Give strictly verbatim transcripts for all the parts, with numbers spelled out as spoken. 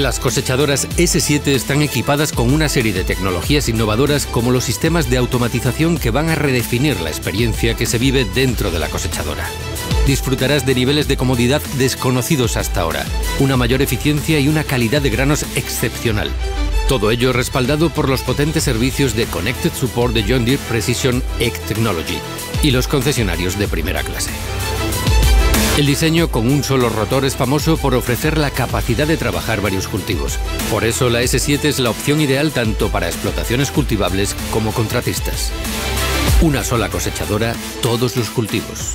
Las cosechadoras ese siete están equipadas con una serie de tecnologías innovadoras como los sistemas de automatización que van a redefinir la experiencia que se vive dentro de la cosechadora. Disfrutarás de niveles de comodidad desconocidos hasta ahora, una mayor eficiencia y una calidad de granos excepcional. Todo ello respaldado por los potentes servicios de Connected Support de John Deere Precision Ag Technology y los concesionarios de primera clase. El diseño con un solo rotor es famoso por ofrecer la capacidad de trabajar varios cultivos. Por eso la ese siete es la opción ideal tanto para explotaciones cultivables como contratistas. Una sola cosechadora, todos los cultivos.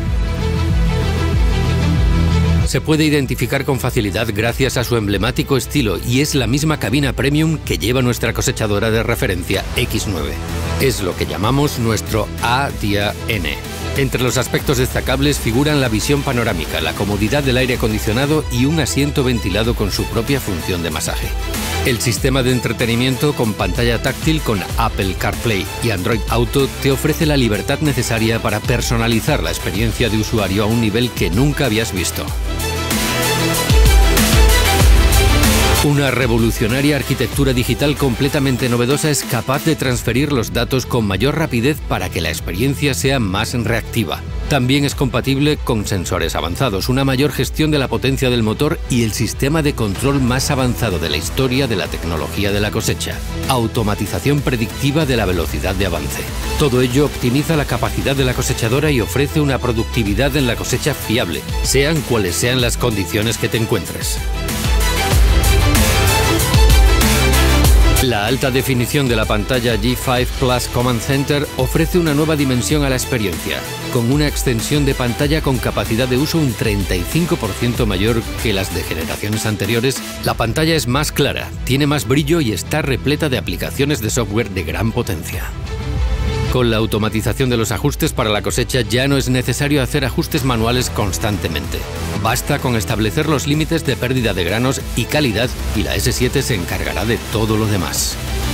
Se puede identificar con facilidad gracias a su emblemático estilo y es la misma cabina premium que lleva nuestra cosechadora de referencia equis nueve. Es lo que llamamos nuestro A D A N. Entre los aspectos destacables figuran la visión panorámica, la comodidad del aire acondicionado y un asiento ventilado con su propia función de masaje. El sistema de entretenimiento con pantalla táctil con Apple CarPlay y Android Auto te ofrece la libertad necesaria para personalizar la experiencia de usuario a un nivel que nunca habías visto. Una revolucionaria arquitectura digital completamente novedosa es capaz de transferir los datos con mayor rapidez para que la experiencia sea más reactiva. También es compatible con sensores avanzados, una mayor gestión de la potencia del motor y el sistema de control más avanzado de la historia de la tecnología de la cosecha. Automatización predictiva de la velocidad de avance. Todo ello optimiza la capacidad de la cosechadora y ofrece una productividad en la cosecha fiable, sean cuales sean las condiciones que te encuentres. La alta definición de la pantalla G cinco Plus Command Center ofrece una nueva dimensión a la experiencia, con una extensión de pantalla con capacidad de uso un treinta y cinco por ciento mayor que las de generaciones anteriores. La pantalla es más clara, tiene más brillo y está repleta de aplicaciones de software de gran potencia. Con la automatización de los ajustes para la cosecha ya no es necesario hacer ajustes manuales constantemente. Basta con establecer los límites de pérdida de granos y calidad y la ese siete se encargará de todo lo demás.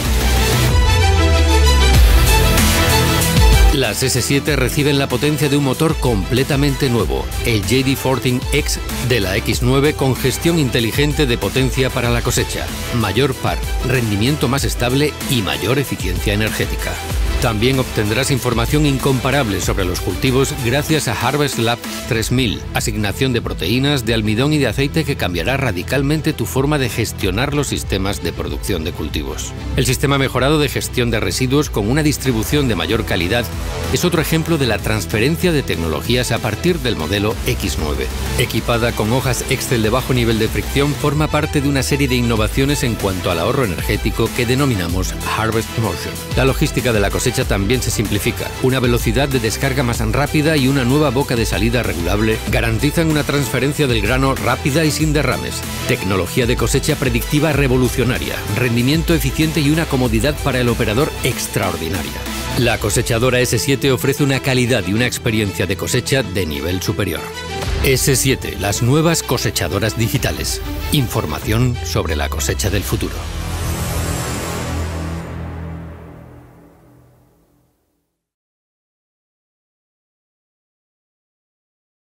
Las ese siete reciben la potencia de un motor completamente nuevo, el J D catorce X de la equis nueve con gestión inteligente de potencia para la cosecha, mayor par, rendimiento más estable y mayor eficiencia energética. También obtendrás información incomparable sobre los cultivos gracias a Harvest Lab tres mil, asignación de proteínas, de almidón y de aceite que cambiará radicalmente tu forma de gestionar los sistemas de producción de cultivos. El sistema mejorado de gestión de residuos con una distribución de mayor calidad es otro ejemplo de la transferencia de tecnologías a partir del modelo equis nueve. Equipada con hojas Excel de bajo nivel de fricción, forma parte de una serie de innovaciones en cuanto al ahorro energético que denominamos Harvest Motion. La logística de la cosecha también se simplifica. Una velocidad de descarga más rápida y una nueva boca de salida regulable garantizan una transferencia del grano rápida y sin derrames. Tecnología de cosecha predictiva revolucionaria, rendimiento eficiente y una comodidad para el operador extraordinaria. La cosechadora ese siete ofrece una calidad y una experiencia de cosecha de nivel superior. ese siete, las nuevas cosechadoras digitales. Información sobre la cosecha del futuro.